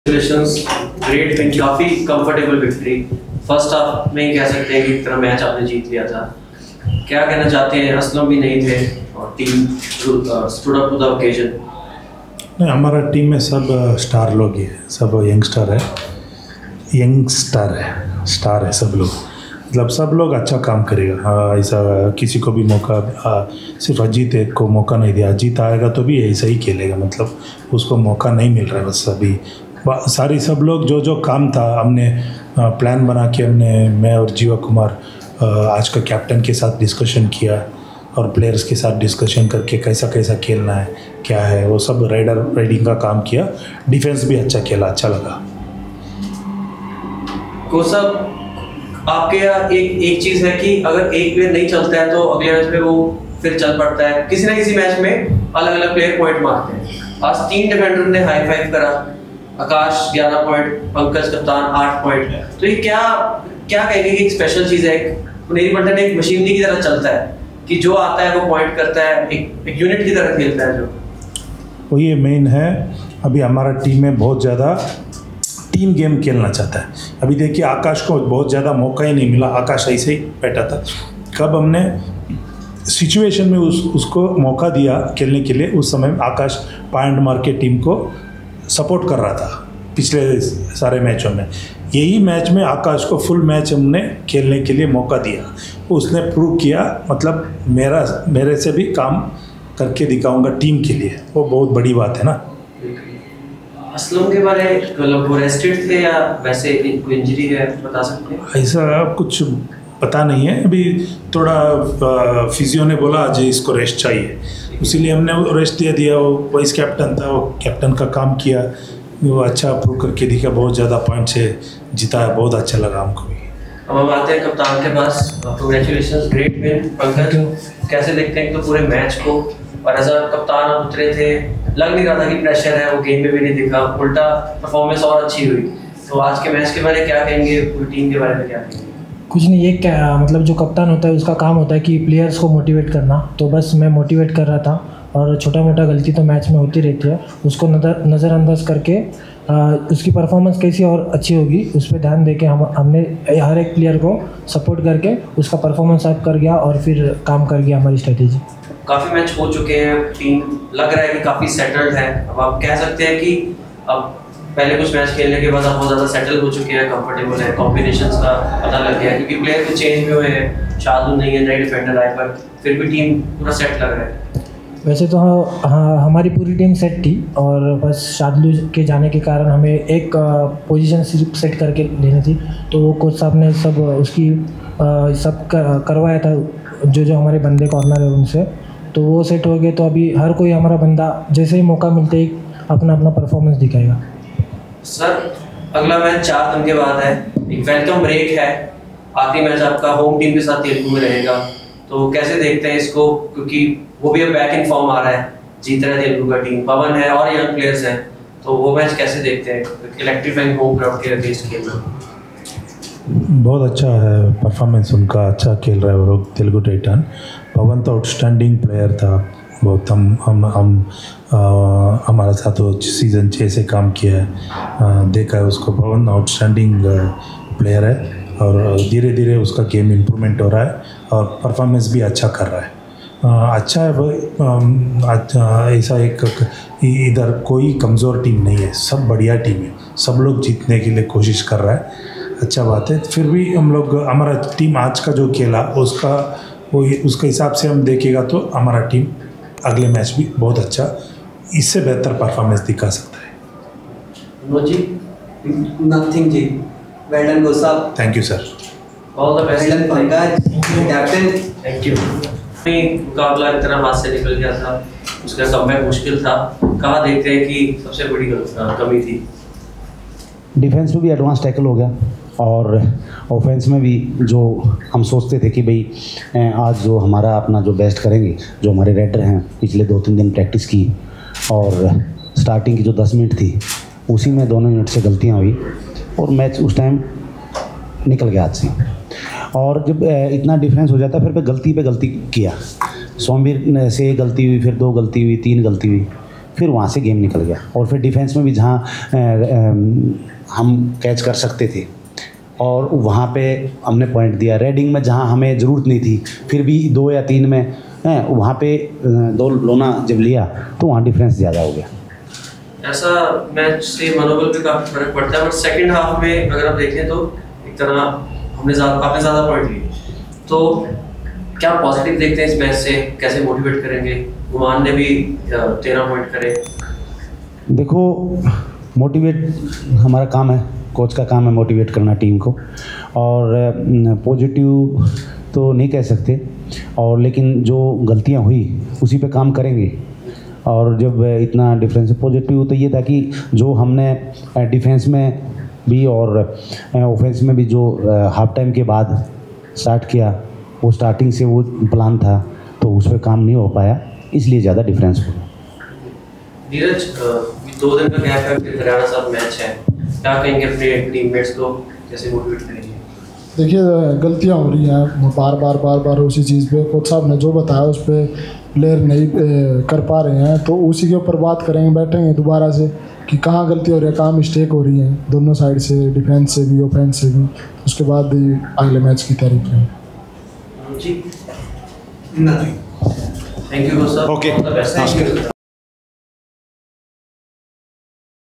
Great win, काफी comfortable victory. First half में ही कह सकते हैं कि इतना मैच आपने जीत लिया था। क्या कहना चाहते हैं? असलम भी नहीं थे और team stood up to the occasion. नहीं, हमारा टीम में सब स्टार लोग ही है, सब यंगस्टर है, स्टार है सब लोग। मतलब सब लोग अच्छा काम करेगा। हाँ, ऐसा किसी को भी मौका सिर्फ अजीत एक को मौका नहीं दिया। अजीत आएगा तो भी ऐसा ही खेलेगा, मतलब उसको मौका नहीं मिल रहा है। बस अभी सारी सब लोग जो काम था हमने प्लान बना के मैं और जीवा कुमार आज का कैप्टन के साथ डिस्कशन किया और प्लेयर्स के साथ डिस्कशन करके कैसा खेलना है, क्या है, वो सब राइडिंग का काम किया। डिफेंस भी अच्छा खेला, अच्छा लगा। को सब आपके यहाँ एक चीज़ है कि अगर एक प्लेयर नहीं चलता है तो अगले मैच में वो फिर चल पड़ता है। किसी ना किसी मैच में अलग अलग प्लेयर पॉइंट मारते हैं। आज 3 डिफेंडर ने हाई फाइव करा। आकाश 11 पॉइंट, पंकज कप्तान 8 पॉइंट। तो ये क्या कहेंगे कि एक स्पेशल चीज़ है? पुनेरी पल्टन एक मशीनरी की तरह चलता है कि जो आता है वो पॉइंट करता है, एक यूनिट की तरह खेलता है। जो वो ये मेन है। अभी हमारा टीम में बहुत ज़्यादा टीम गेम खेलना चाहता है। अभी देखिए आकाश को बहुत ज़्यादा मौका ही नहीं मिला। आकाश ऐसे ही बैठा था। कब हमने सिचुएशन में उसको मौका दिया खेलने के लिए, उस समय आकाश पॉइंट मार के टीम को सपोर्ट कर रहा था पिछले सारे मैचों में। यही मैच में आकाश को फुल मैच हमने खेलने के लिए मौका दिया। उसने प्रूव किया, मतलब मेरे से भी काम करके दिखाऊंगा टीम के लिए। वो बहुत बड़ी बात है ना। असलम के बारे में वो रेस्टेड थे या वैसे इनको इंजरी है, बता सकते हैं? ऐसा कुछ पता नहीं है। अभी थोड़ा फिजियो ने बोला आज इसको रेस्ट चाहिए, इसीलिए हमने रेस्ट दे दिया। वो वाइस कैप्टन था, वो कैप्टन का काम किया। वो अच्छा प्रूव करके दिखा, बहुत ज़्यादा पॉइंट से जिताया। बहुत अच्छा लगा हमको भी। अब हम आते हैं कप्तान के पास। Congratulations, great win. पंकज, कैसे देखते हैं तो पूरे मैच को? और एज अ कप्तान उतरे थे, लग नहीं रहा था कि प्रेशर है, वो गेम में भी नहीं दिखा, उल्टा परफॉर्मेंस और अच्छी हुई। तो आज के मैच के बारे में क्या कहेंगे? पूरी टीम के बारे में क्या कहेंगे? कुछ नहीं, ये क्या मतलब जो कप्तान होता है उसका काम होता है कि प्लेयर्स को मोटिवेट करना। तो बस मैं मोटिवेट कर रहा था और छोटा मोटा गलती तो मैच में होती रहती है, उसको नज़रअंदाज करके उसकी परफॉर्मेंस कैसी और अच्छी होगी उस पर ध्यान देके हमने हर एक प्लेयर को सपोर्ट करके उसका परफॉर्मेंस अप कर गया और फिर काम कर गया हमारी स्ट्रेटेजी। काफ़ी मैच हो चुके हैं, टीम लग रहा है कि काफ़ी सेटल्ड है। अब आप कह सकते हैं कि अब पहले कुछ मैच खेलने के बाद आप बहुत ज़्यादा सेटल हो चुके हैं, कंफर्टेबल है, कॉम्बिनेशंस का पता लग गया है, क्योंकि प्लेयर कुछ चेंज भी हुए हैं। शार्दुल नहीं है, नए डिफेंडर आए, पर फिर भी टीम पूरा सेट लग रहा है। वैसे तो हाँ, हमारी पूरी टीम सेट थी और बस शार्दुल के जाने के कारण हमें एक पोजीशन सेट करके लेनी थी। तो वो कोच साहब ने सब उसकी सब करवाया था, जो हमारे बंदे कॉर्नर है उनसे। तो वो सेट हो गए। तो अभी हर कोई हमारा बंदा जैसे ही मौका मिलते ही अपना परफॉर्मेंस दिखाएगा। सर, अगला मैच 4 दिन के बाद है, एक वेलकम ब्रेक है। आखिरी मैच आपका होम टीम के साथ तेलुगु में रहेगा। तो कैसे देखते हैं इसको? क्योंकि वो भी अब बैक इन फॉर्म आ रहा है, जीत रहा है तेलुगु का टीम, पवन है और यंग प्लेयर्स हैं। तो वो मैच कैसे देखते हैं, इलेक्ट्रीफाइंग होम क्राउड के अगेंस्ट खेलना? बहुत अच्छा है परफॉर्मेंस उनका, अच्छा खेल रहा है वो लोग। तेलुगु टाइटन पवन तो आउटस्टैंडिंग प्लेयर था बहुत। हम हमारे साथ वो सीज़न 6 से काम किया है, देखा है उसको। पवन आउटस्टैंडिंग प्लेयर है और धीरे धीरे उसका गेम इम्प्रूवमेंट हो रहा है और परफॉर्मेंस भी अच्छा कर रहा है। अच्छा है वो। ऐसा एक इधर कोई कमज़ोर टीम नहीं है, सब बढ़िया टीम है। सब लोग जीतने के लिए कोशिश कर रहा है, अच्छा बात है। फिर भी हम लोग, हमारा टीम आज का जो खेला उसके हिसाब से हम देखेगा तो हमारा टीम अगले मैच भी बहुत अच्छा, इससे बेहतर परफॉर्मेंस दिखा सकता है। जी, नथिंग जी, वेल डन गो साहब। Thank you sir. All the best. Well done Pankaj, captain. Thank you. मुकाबला इतना हाथ से निकल गया था, उसका कमबैक मुश्किल था। कहाँ देखते हैं कि सबसे बड़ी कमी थी? डिफेंस में भी एडवांस टैकल हो गया और ऑफेंस में भी जो हम सोचते थे कि भाई आज जो हमारा अपना जो बेस्ट करेंगे, जो हमारे रेडर हैं पिछले 2-3 दिन प्रैक्टिस की और स्टार्टिंग की जो 10 मिनट थी उसी में दोनों यूनिट से गलतियां हुई और मैच उस टाइम निकल गया हाथ से। और जब इतना डिफरेंस हो जाता है फिर गलती पे गलती किया। सोमवीर से गलती हुई, फिर 2 गलती हुई, 3 गलती हुई, फिर वहाँ से गेम निकल गया। और फिर डिफेंस में भी जहाँ हम कैच कर सकते थे और वहाँ पे हमने पॉइंट दिया। रेडिंग में जहाँ हमें ज़रूरत नहीं थी फिर भी 2 या 3 में वहाँ पे 2 लोना जब लिया तो वहाँ डिफरेंस ज़्यादा हो गया। ऐसा मैच से मनोबल पे काफ़ी फर्क पड़ता है, बट सेकंड हाफ में अगर आप देखें तो एक तरह आपने ज़्यादा पॉइंट लिए, तो क्या पॉजिटिव देखते हैं इस मैच से, कैसे मोटिवेट करेंगे? गुमान ने भी 13 पॉइंट करे। देखो, मोटिवेट हमारा काम है, कोच का काम है मोटिवेट करना टीम को, और पॉजिटिव तो नहीं कह सकते, और लेकिन जो गलतियां हुई उसी पे काम करेंगे। और जब इतना डिफरेंस पॉजिटिव तो ये था कि जो हमने डिफेंस में भी और ऑफेंस में भी जो हाफ टाइम के बाद स्टार्ट किया, वो स्टार्टिंग से वो प्लान था, तो उस पर काम नहीं हो पाया, इसलिए ज़्यादा डिफरेंस हुआ। नीरज, 2 दिन का गैप है, फिर हरियाणा साथ मैच है, क्या कहेंगे अपने टीममेट्स को, कैसे मोटिवेट करेंगे? देखिए, गलतियां हो रही हैं बार बार उसी चीज़ पे। कोच साहब ने जो बताया उस पर प्लेयर नहीं कर पा रहे हैं, तो उसी के ऊपर बात करेंगे, बैठेंगे दोबारा से कि कहाँ गलती हो रही है, कहाँ मिस्टेक हो रही है, दोनों साइड से, डिफेंस से भी ऑफेंस से भी। उसके बाद अगले मैच की तैयारी करेंगे। जी, थैंक यू सर। ओके।